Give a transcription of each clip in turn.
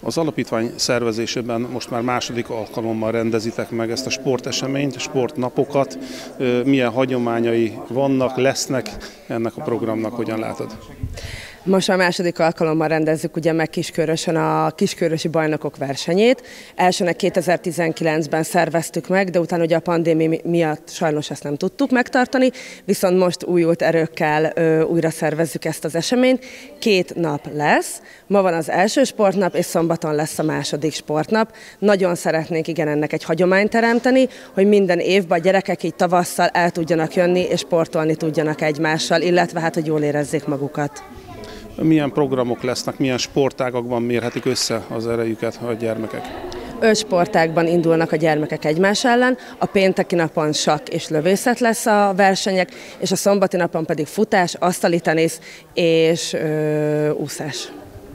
Az alapítvány szervezésében most már második alkalommal rendezitek meg ezt a sporteseményt, sportnapokat. Milyen hagyományai vannak, lesznek ennek a programnak, hogyan látod? Most a második alkalommal rendezzük ugye meg Kiskörösön a kiskörösi bajnokok versenyét. Elsőnek 2019-ben szerveztük meg, de utána ugye a pandémia miatt sajnos ezt nem tudtuk megtartani, viszont most újult erőkkel újra szervezzük ezt az eseményt. 2 nap lesz, ma van az első sportnap, és szombaton lesz a második sportnap. Nagyon szeretnénk ennek egy hagyományt teremteni, hogy minden évben a gyerekek így tavasszal el tudjanak jönni, és sportolni tudjanak egymással, illetve hát, hogy jól érezzék magukat. Milyen programok lesznek, milyen sportágakban mérhetik össze az erejüket a gyermekek? 5 sportágban indulnak a gyermekek egymás ellen, a pénteki napon sakk és lövészet lesz a versenyek, és a szombati napon pedig futás, asztali tenisz és úszás.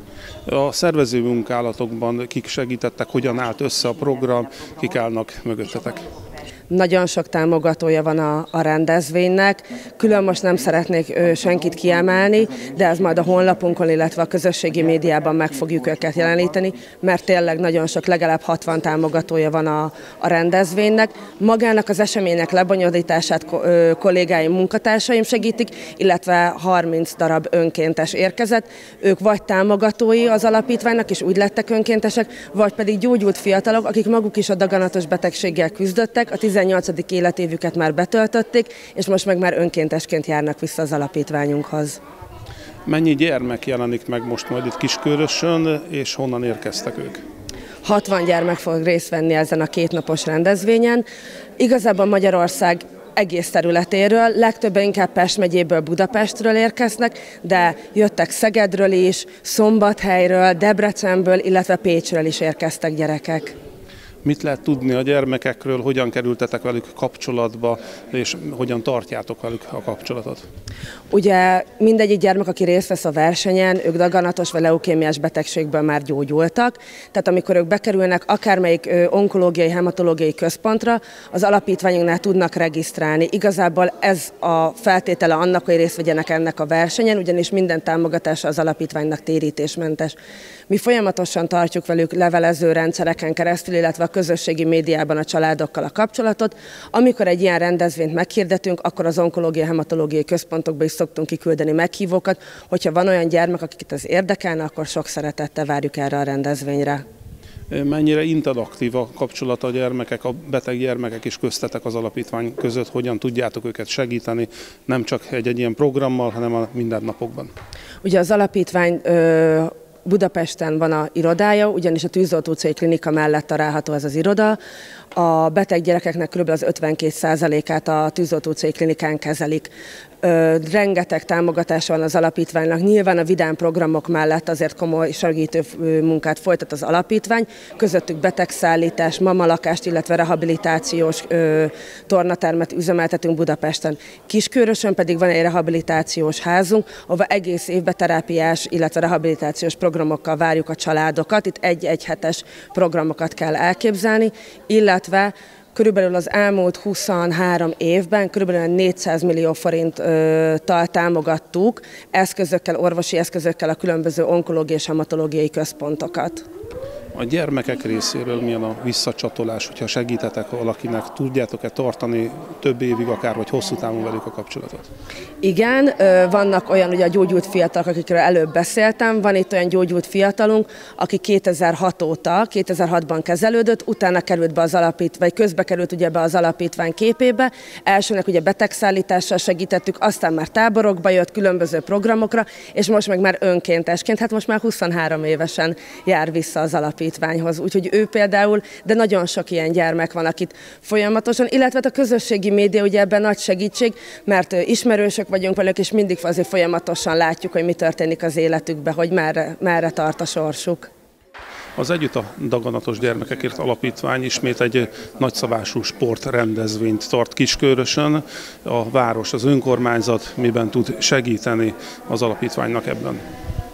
A szervező munkálatokban kik segítettek, hogyan állt össze a program, kik állnak mögöttetek? Nagyon sok támogatója van a rendezvénynek, külön most nem szeretnék senkit kiemelni, de ez majd a honlapunkon, illetve a közösségi médiában meg fogjuk őket jeleníteni, mert tényleg nagyon sok, legalább 60 támogatója van a rendezvénynek. Magának az eseménynek lebonyolítását kollégáim, munkatársaim segítik, illetve 30 darab önkéntes érkezett. Ők vagy támogatói az alapítványnak, és úgy lettek önkéntesek, vagy pedig gyógyult fiatalok, akik maguk is a daganatos betegséggel küzdöttek, a 18. életévüket már betöltötték, és most meg már önkéntesként járnak vissza az alapítványunkhoz. Mennyi gyermek jelenik meg most majd itt Kiskörösön, és honnan érkeztek ők? 60 gyermek fog részt venni ezen a 2 napos rendezvényen. Igazából Magyarország egész területéről, legtöbben inkább Pest megyéből, Budapestről érkeznek, de jöttek Szegedről is, Szombathelyről, Debrecenből, illetve Pécsről is érkeztek gyerekek. Mit lehet tudni a gyermekekről, hogyan kerültetek velük kapcsolatba, és hogyan tartjátok velük a kapcsolatot? Ugye mindegyik gyermek, aki részt vesz a versenyen, ők daganatos vagy leukémiás betegségből már gyógyultak, tehát amikor ők bekerülnek akármelyik onkológiai, hematológiai központra, az alapítványunknál tudnak regisztrálni. Igazából ez a feltétele annak, hogy részt vegyenek ennek a versenyen, ugyanis minden támogatása az alapítványnak térítésmentes. Mi folyamatosan tartjuk velük levelező rendszereken keresztül, illetve a közösségi médiában a családokkal a kapcsolatot. Amikor egy ilyen rendezvényt meghirdetünk, akkor az onkológiai, hematológiai központokba is szoktunk kiküldeni meghívókat. Hogyha van olyan gyermek, akiket ez érdekelne, akkor sok szeretettel várjuk erre a rendezvényre. Mennyire interaktív a kapcsolat a gyermekek, a beteg gyermekek és köztetek az alapítvány között? Hogyan tudjátok őket segíteni, nem csak egy ilyen programmal, hanem a mindennapokban? Ugye az alapítvány Budapesten van a irodája, ugyanis a Tűzoltó utcai klinika mellett található ez az iroda. A beteg gyerekeknek kb. Az 52%-át a Tűzoltó utcai klinikán kezelik. Rengeteg támogatása van az alapítványnak. Nyilván a vidám programok mellett azért komoly segítő munkát folytat az alapítvány. Közöttük betegszállítás, mamalakást, illetve rehabilitációs tornatermet üzemeltetünk Budapesten. Kiskörösön pedig van egy rehabilitációs házunk, ahol egész évben terápiás, illetve rehabilitációs programokkal várjuk a családokat. Itt egy hetes programokat kell elképzelni, illetve körülbelül az elmúlt 23 évben körülbelül 400 millió forinttal támogattuk eszközökkel, orvosi eszközökkel a különböző onkológiai és hematológiai központokat. A gyermekek részéről milyen a visszacsatolás, hogyha segítetek valakinek, tudjátok-e tartani több évig akár, vagy hosszú távon velük a kapcsolatot? Igen, vannak olyan ugye a gyógyult fiatalok, akikről előbb beszéltem, van itt olyan gyógyult fiatalunk, aki 2006 óta, 2006-ban kezelődött, utána került be az alapítvány, közbe került ugye be az alapítvány képébe, elsőnek ugye betegszállítással segítettük, aztán már táborokba jött, különböző programokra, és most meg már önkéntesként, hát most már 23 évesen jár vissza az alapítványhoz, úgyhogy ő például, de nagyon sok ilyen gyermek van, akit folyamatosan, illetve a közösségi média ugye ebben nagy segítség, mert ismerősök vagyunk velük, és mindig azért folyamatosan látjuk, hogy mi történik az életükben, hogy merre tart a sorsuk. Az Együtt a daganatos gyermekekért alapítvány ismét egy nagyszabású sportrendezvényt tart Kiskörösön. A város, az önkormányzat miben tud segíteni az alapítványnak ebben?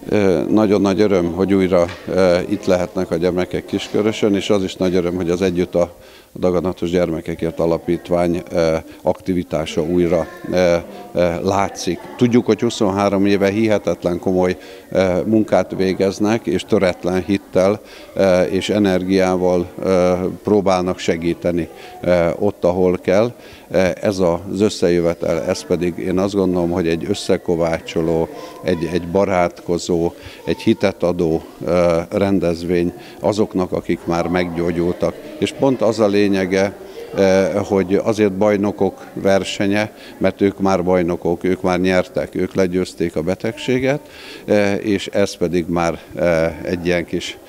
Nagyon nagy öröm, hogy újra itt lehetnek a gyermekek Kiskörösön, és az is nagy öröm, hogy az Együtt a Daganatos Gyermekekért Alapítvány aktivitása újra látszik. Tudjuk, hogy 23 éve hihetetlen komoly munkát végeznek, és töretlen hittel és energiával próbálnak segíteni ott, ahol kell. Ez az összejövetel, ez pedig én azt gondolom, hogy egy összekovácsoló, egy barátkozó, egy hitet adó rendezvény azoknak, akik már meggyógyultak. És pont az a lényege, hogy azért bajnokok versenye, mert ők már bajnokok, ők már nyertek, ők legyőzték a betegséget, és ez pedig már egy ilyen kis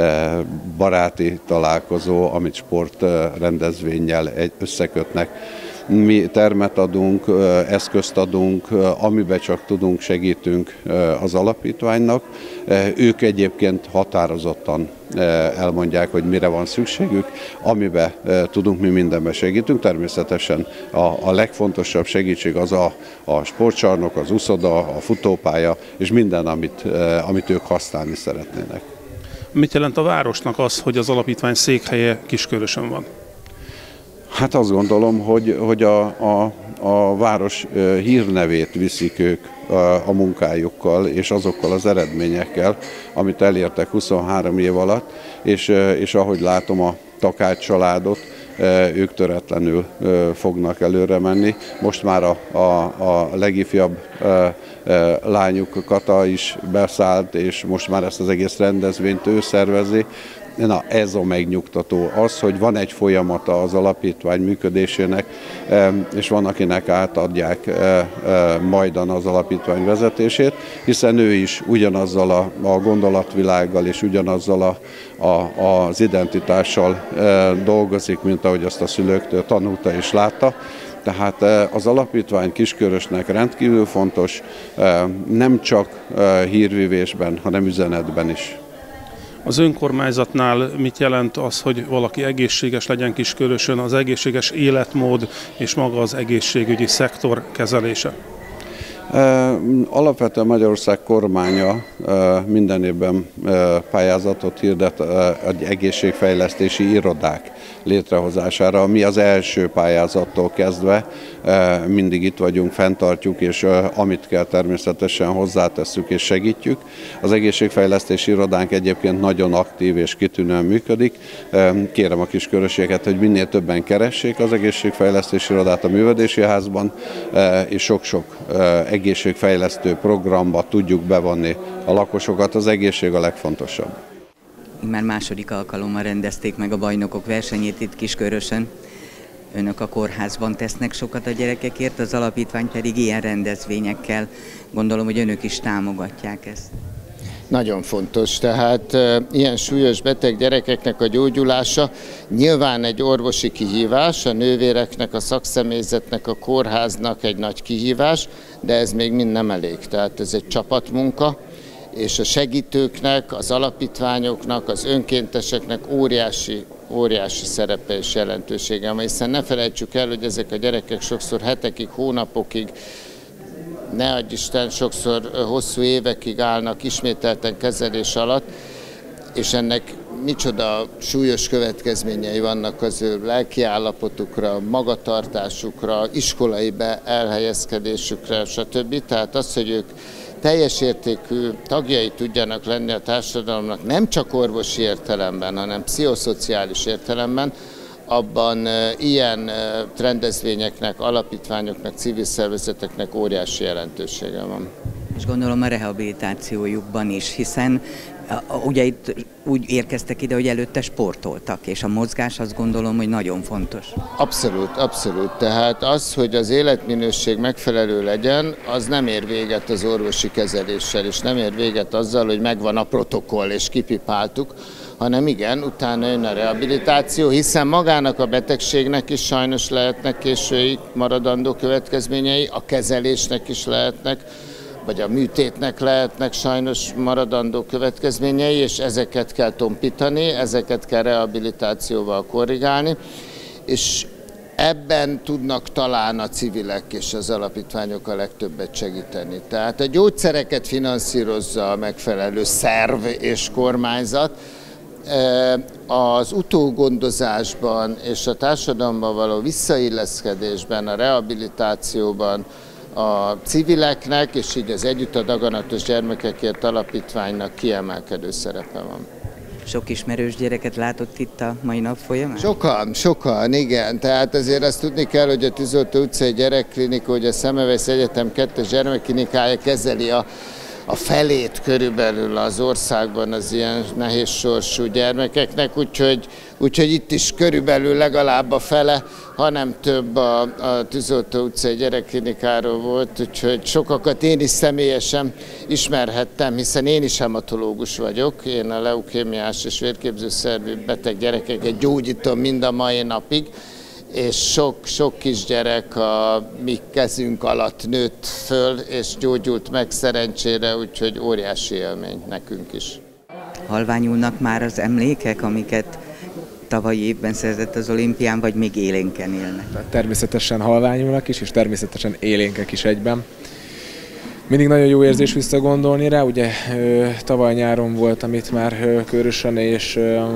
baráti találkozó, amit sportrendezvénnyel összekötnek. Mi termet adunk, eszközt adunk, amiben csak tudunk, segítünk az alapítványnak. Ők egyébként határozottan elmondják, hogy mire van szükségük, amiben tudunk, mi mindenben segítünk. Természetesen a legfontosabb segítség az a sportcsarnok, az úszoda, a futópálya, és minden, amit ők használni szeretnének. Mit jelent a városnak az, hogy az alapítvány székhelye Kiskörösön van? Hát azt gondolom, hogy a város hírnevét viszik ők a munkájukkal és azokkal az eredményekkel, amit elértek 23 év alatt, és ahogy látom a Takács családot, ők töretlenül fognak előre menni. Most már a legifjabb lányuk Kata is beszállt, és most már ezt az egész rendezvényt ő szervezi. Na, ez a megnyugtató, az, hogy van egy folyamata az alapítvány működésének, és van, akinek átadják majdan az alapítvány vezetését, hiszen ő is ugyanazzal a gondolatvilággal és ugyanazzal az identitással dolgozik, mint ahogy azt a szülőktől tanulta és látta. Tehát az alapítvány Kiskörösnek rendkívül fontos, nem csak hírvívésben, hanem üzenetben is. Az önkormányzatnál mit jelent az, hogy valaki egészséges legyen Kiskörösön, az egészséges életmód és maga az egészségügyi szektor kezelése? Alapvetően Magyarország kormánya minden évben pályázatot hirdet egy egészségfejlesztési irodák létrehozására. Mi az első pályázattól kezdve mindig itt vagyunk, fenntartjuk, és amit kell természetesen hozzátesszük és segítjük. Az egészségfejlesztési irodánk egyébként nagyon aktív és kitűnően működik. Kérem a kiskörösieket, hogy minél többen keressék az egészségfejlesztési irodát a művelődési házban, és sok-sok egészségfejlesztő programba tudjuk bevonni a lakosokat. Az egészség a legfontosabb. Már második alkalommal rendezték meg a bajnokok versenyét itt Kiskörösön. Önök a kórházban tesznek sokat a gyerekekért, az alapítvány pedig ilyen rendezvényekkel. Gondolom, hogy önök is támogatják ezt. Nagyon fontos, tehát ilyen súlyos beteg gyerekeknek a gyógyulása nyilván egy orvosi kihívás, a nővéreknek, a szakszemélyzetnek, a kórháznak egy nagy kihívás, de ez még mind nem elég, tehát ez egy csapatmunka, és a segítőknek, az alapítványoknak, az önkénteseknek óriási szerepe és jelentősége van, hiszen ne felejtsük el, hogy ezek a gyerekek sokszor hetekig, hónapokig, ne adj Isten, sokszor hosszú évekig állnak ismételten kezelés alatt, és ennek micsoda súlyos következményei vannak az ő lelkiállapotukra, magatartásukra, iskolai elhelyezkedésükre, stb. Tehát az, hogy ők teljes értékű tagjai tudjanak lenni a társadalomnak, nem csak orvosi értelemben, hanem pszichoszociális értelemben, abban ilyen rendezvényeknek, alapítványoknak, civil szervezeteknek óriási jelentősége van. És gondolom a rehabilitációjukban is, hiszen ugye itt úgy érkeztek ide, hogy előtte sportoltak, és a mozgás azt gondolom, hogy nagyon fontos. Abszolút, abszolút. Tehát az, hogy az életminőség megfelelő legyen, az nem ér véget az orvosi kezeléssel, és nem ér véget azzal, hogy megvan a protokoll, és kipipáltuk, hanem igen, utána jön a rehabilitáció, hiszen magának a betegségnek is sajnos lehetnek késői maradandó következményei, a kezelésnek is lehetnek, vagy a műtétnek lehetnek sajnos maradandó következményei, és ezeket kell tompítani, ezeket kell rehabilitációval korrigálni, és ebben tudnak talán a civilek és az alapítványok a legtöbbet segíteni. Tehát a gyógyszereket finanszírozza a megfelelő szerv és kormányzat, az utógondozásban és a társadalomban való visszailleszkedésben, a rehabilitációban a civileknek, és így az Együtt a Daganatos Gyermekekért Alapítványnak kiemelkedő szerepe van. Sok ismerős gyereket látott itt a mai nap folyamán? Sokan, igen. Tehát azért azt tudni kell, hogy a Tűzoltó utcai gyerekklinika, hogy a Semmelweis Egyetem 2. gyermekklinikája kezeli a felét körülbelül az országban az ilyen nehéz sorsú gyermekeknek, úgyhogy itt is körülbelül legalább a fele, hanem több a Tűzoltó utcai gyerekklinikáról volt, úgyhogy sokakat én is személyesen ismerhettem, hiszen én is hematológus vagyok, én a leukémiás és vérképzőszervi beteg gyerekeket gyógyítom mind a mai napig, és sok kisgyerek a mi kezünk alatt nőtt föl, és gyógyult meg szerencsére, úgyhogy óriási élmény nekünk is. Halványulnak már az emlékek, amiket tavalyi évben szerzett az olimpián, vagy még élénken élnek? Természetesen halványulnak is, és természetesen élénkek is egyben. Mindig nagyon jó érzés visszagondolni rá, ugye tavaly nyáron voltam itt már Körösön, és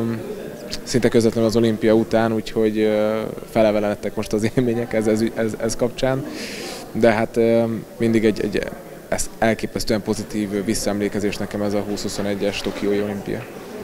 szinte közvetlenül az olimpia után, úgyhogy felevele lettek most az élmények ez kapcsán, de hát mindig ez elképesztően pozitív visszaemlékezés nekem ez a 2021-es Tokiói olimpia.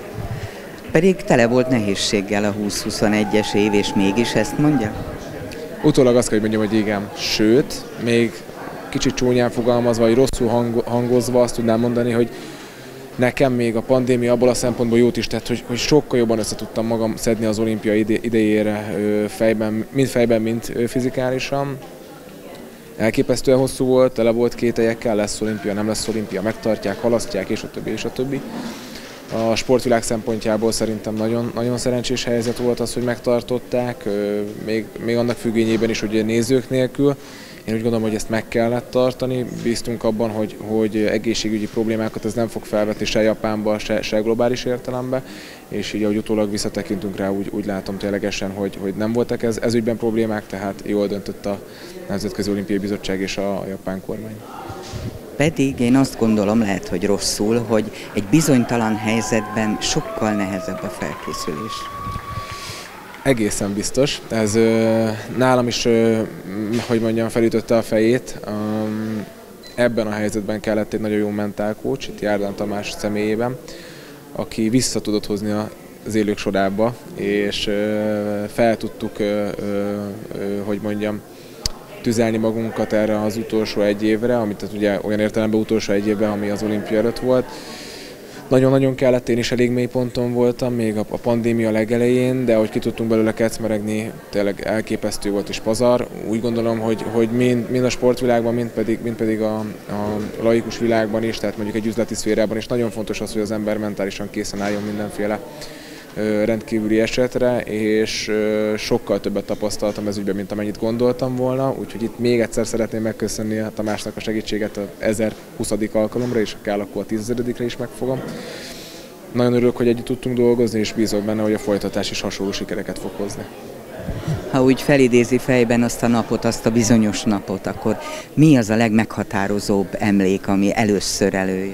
Pedig tele volt nehézséggel a 2021-es év, és mégis ezt mondja? Utólag azt kell, hogy mondjam, hogy igen, sőt, még kicsit csúnyán fogalmazva, vagy rosszul hangozva azt tudnám mondani, hogy nekem még a pandémia abból a szempontból jót is tett, hogy sokkal jobban össze tudtam magam szedni az olimpia idejére mind fejben, mind fizikálisan. Elképesztően hosszú volt, tele volt kételyekkel, lesz olimpia, nem lesz olimpia, megtartják, halasztják, és a többi, és a többi. A sportvilág szempontjából szerintem nagyon, nagyon szerencsés helyzet volt az, hogy megtartották, még annak függvényében is, hogy nézők nélkül. Én úgy gondolom, hogy ezt meg kellett tartani, bíztunk abban, hogy egészségügyi problémákat ez nem fog felvetni se Japánban, se globális értelemben, és így ahogy utólag visszatekintünk rá, úgy látom ténylegesen, hogy nem voltak ez ügyben problémák, tehát jól döntött a Nemzetközi Olimpiai Bizottság és a japán kormány. Pedig én azt gondolom, lehet, hogy rosszul, hogy egy bizonytalan helyzetben sokkal nehezebb a felkészülés. Egészen biztos. Ez nálam is, hogy mondjam, felütötte a fejét. Ebben a helyzetben kellett egy nagyon jó mentál coach, itt Járdán Tamás személyében, aki vissza tudott hozni az élők sorába, és fel tudtuk, hogy mondjam, tüzelni magunkat erre az utolsó egy évre, amit ugye olyan értelemben utolsó egy évben, ami az olimpia előtt volt. Nagyon-nagyon kellett, én is elég mély ponton voltam, még a pandémia legelején, de ahogy ki tudtunk belőle kecmeregni, tényleg elképesztő volt és pazar. Úgy gondolom, hogy mind a sportvilágban, mind pedig a laikus világban is, tehát mondjuk egy üzleti szférában is nagyon fontos az, hogy az ember mentálisan készen álljon mindenféle rendkívüli esetre, és sokkal többet tapasztaltam ez ügyben, mint amennyit gondoltam volna, úgyhogy itt még egyszer szeretném megköszönni a Tamásnak a segítséget a 1020. alkalomra, és ha kell, akkor a 10.-re is megfogom. Nagyon örülök, hogy együtt tudtunk dolgozni, és bízok benne, hogy a folytatás is hasonló sikereket fog hozni. Ha úgy felidézi fejben azt a napot, azt a bizonyos napot, akkor mi az a legmeghatározóbb emlék, ami először előjön?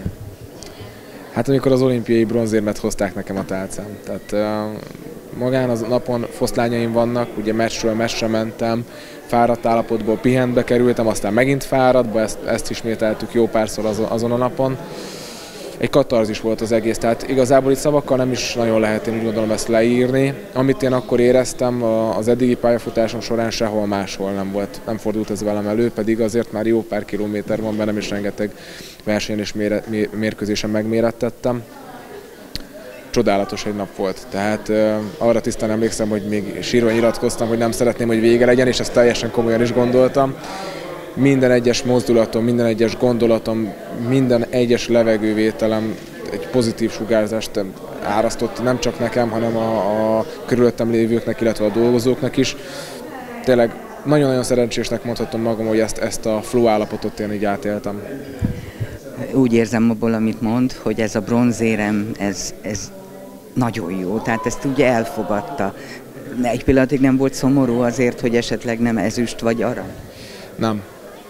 Hát amikor az olimpiai bronzérmet hozták nekem a tálcán. Tehát magán az napon foszlányaim vannak, ugye meccsről meccsre mentem, fáradt állapotból pihentbe kerültem, aztán megint fáradtba, ezt ismételtük jó párszor azon a napon. Egy katarzis volt az egész, tehát igazából itt szavakkal nem is nagyon lehet, én úgy gondolom, ezt leírni. Amit én akkor éreztem, az eddigi pályafutásom során sehol máshol nem fordult ez velem elő, pedig azért már jó pár kilométer van bennem, és rengeteg versenyen és mérkőzésen megmérettettem. Csodálatos egy nap volt, tehát arra tisztán emlékszem, hogy még sírva nyilatkoztam, hogy nem szeretném, hogy vége legyen, és ezt teljesen komolyan is gondoltam. Minden egyes mozdulatom, minden egyes gondolatom, minden egyes levegővételem egy pozitív sugárzást árasztott nem csak nekem, hanem a körülöttem lévőknek, illetve a dolgozóknak is. Tényleg nagyon-nagyon szerencsésnek mondhatom magam, hogy ezt a flow állapotot én így átéltem. Úgy érzem abból, amit mond, hogy ez a bronzérem, ez nagyon jó, tehát ezt ugye elfogadta. Egy pillanatig nem volt szomorú azért, hogy esetleg nem ezüst vagy arany? Nem.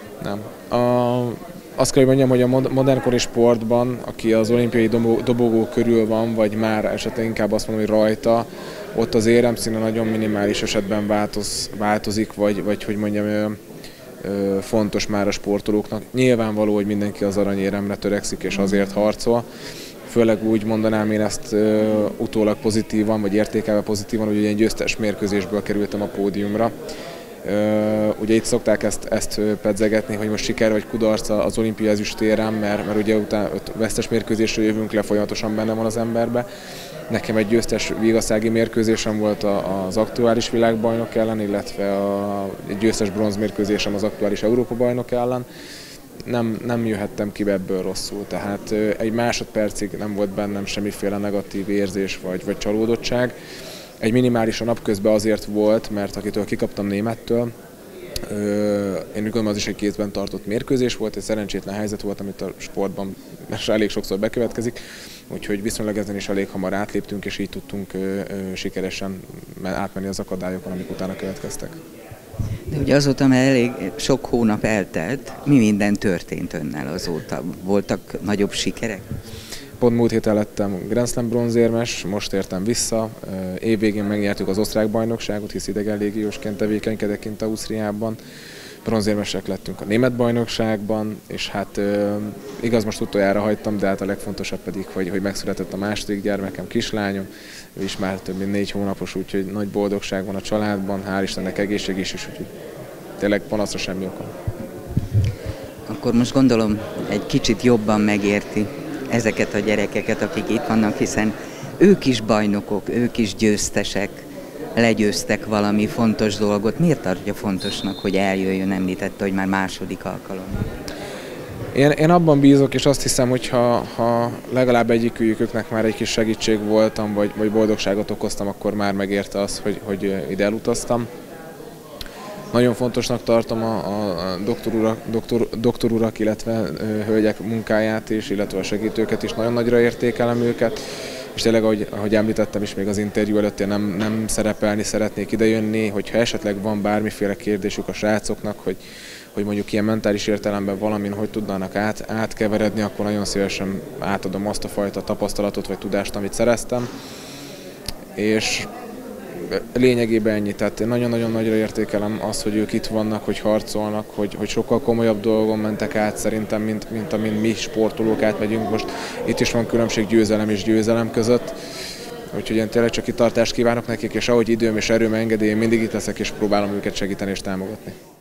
Azt kell, hogy mondjam, hogy a modernkori sportban, aki az olimpiai dobogó körül van, vagy már esetleg inkább azt mondom, hogy rajta, ott az éremszíne nagyon minimális esetben változik, vagy hogy mondjam, fontos már a sportolóknak. Nyilvánvaló, hogy mindenki az aranyéremre törekszik és azért harcol. Főleg úgy mondanám én ezt utólag pozitívan, vagy értékelve pozitívan, hogy egy győztes mérkőzésből kerültem a pódiumra. Ugye itt szokták ezt pedzegetni, hogy most siker vagy kudarc az olimpiai ezüstérem, mert ugye utána vesztes mérkőzésről jövünk le, folyamatosan benne van az emberbe. Nekem egy győztes vigaszági mérkőzésem volt az aktuális világbajnok ellen, illetve egy győztes bronzmérkőzésem az aktuális Európa-bajnok ellen. Nem jöhettem ki ebből rosszul, tehát egy másodpercig nem volt bennem semmiféle negatív érzés vagy csalódottság. Egy minimális a napközben azért volt, mert akitől kikaptam némettől, én úgy gondolom, az is egy kézben tartott mérkőzés volt, egy szerencsétlen helyzet volt, amit a sportban elég sokszor bekövetkezik, úgyhogy viszonylag ezen is elég hamar átléptünk, és így tudtunk sikeresen átmenni az akadályokon, amik utána következtek. De ugye azóta már elég sok hónap eltelt, mi minden történt önnel azóta? Voltak nagyobb sikerek? Pont múlt héten lettem Grand Slam bronzérmes, most értem vissza. Évvégén megnyertük az osztrák bajnokságot, hisz idegen légiósként tevékenykedek kint Ausztriában. Bronzérmesek lettünk a német bajnokságban, és hát igaz, most utoljára hagytam, de hát a legfontosabb pedig, hogy megszületett a második gyermekem, kislányom. Ő is már több mint 4 hónapos, úgyhogy nagy boldogság van a családban, hál' Istennek egészség is, úgyhogy tényleg panaszra semmi okom. Akkor most gondolom egy kicsit jobban megérti ezeket a gyerekeket, akik itt vannak, hiszen ők is bajnokok, ők is győztesek, legyőztek valami fontos dolgot. Miért tartja fontosnak, hogy eljöjjön, említette, hogy már második alkalom? Én abban bízok, és azt hiszem, hogy ha legalább egyiküknek már egy kis segítség voltam, vagy boldogságot okoztam, akkor már megérte az, hogy ide elutaztam. Nagyon fontosnak tartom a doktorurak, illetve hölgyek munkáját is, illetve a segítőket is. Nagyon nagyra értékelem őket, és tényleg, ahogy említettem is még az interjú előtt, én nem szerepelni szeretnék idejönni, hogyha esetleg van bármiféle kérdésük a srácoknak, hogy mondjuk ilyen mentális értelemben valamin hogy tudnának átkeveredni, akkor nagyon szívesen átadom azt a fajta tapasztalatot vagy tudást, amit szereztem. És lényegében ennyi, tehát én nagyon-nagyon nagyra értékelem azt, hogy ők itt vannak, hogy harcolnak, hogy sokkal komolyabb dolgon mentek át szerintem, mint amin mi sportolók átmegyünk. Most itt is van különbség győzelem és győzelem között, úgyhogy én tényleg csak kitartást kívánok nekik, és ahogy időm és erőm engedi, én mindig itt leszek, és próbálom őket segíteni és támogatni.